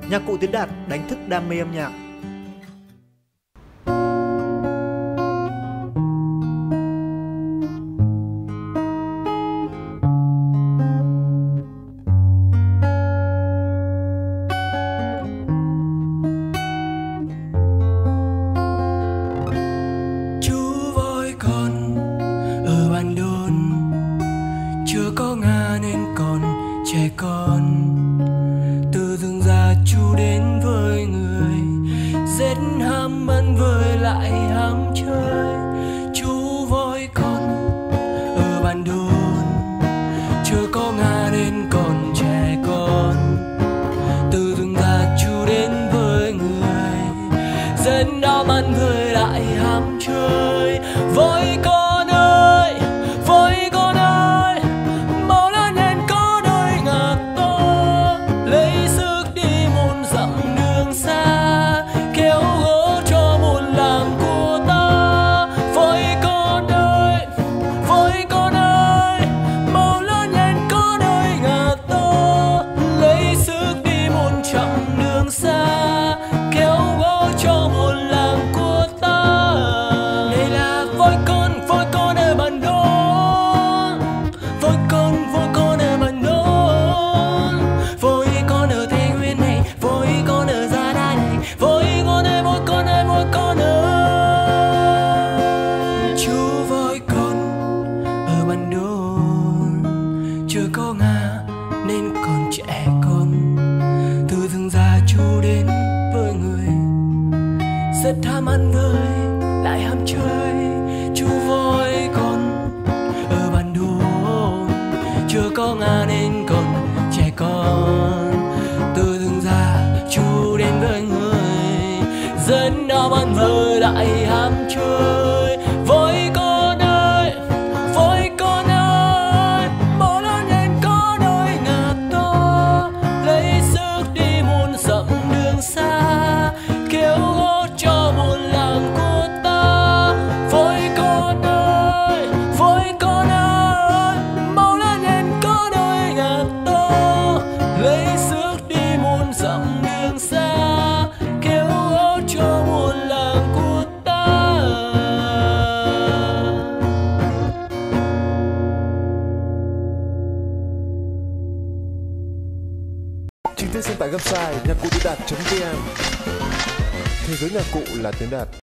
Nhạc cụ Tiến Đạt đánh thức đam mê âm nhạc. Chú voi con ở Ban Đôn, chưa có ngà nên còn trẻ con. Từ rừng già chú đến với người, rất ham ăn với lại ham chơi. Chú voi con ở Ban Đôn, chưa có ngà nên còn trẻ con. Từ rừng già chú đến với người, rất ham ăn với lại ham chơi. Voi con ơi, voi con ơi, mau lớn lên có đôi ngà to, lấy sức đi một dặm đường xa, kéo gỗ cho một làng của ta. Voi con ơi, voi con ơi, mau lớn lên có đôi ngà to, lấy sức đi một chặng đường xa, kéo gỗ cho một làng của ta. Đây là voi con ở Ban Đôn, voi con ở Ban Đôn, voi con ở Tây Nguyên này, voi con ở Gia Lai này, voi con ơi, voi con ơi, voi con ơi. Chú voi con ở Ban Đôn, chưa có ngà nên còn trẻ con. Từ rừng già chú đến với người, rất ham ăn với lại ham chơi. Chú voi con ở Ban Đôn, chưa có ngà nên còn trẻ con. Từ rừng già chú đến với người, rất ham ăn với lại ham chơi. Voi con ơi, voi con ơi, mau lớn lên có đôi ngà to, lấy sức đi một dặm đường xa, kéo gỗ cho một làng của ta. Voi con ơi, voi con ơi, mau lớn lên có đôi ngà to, lấy sức đi một dặm đường xa, kéo gỗ cho một làng của ta. Chi tiết xem tại website nhaccutinđat.vn. Thế giới nhạc cụ là Tiến Đạt.